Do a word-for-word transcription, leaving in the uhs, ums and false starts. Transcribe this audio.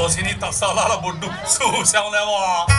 我请你打沙拉的不住，受伤了哇！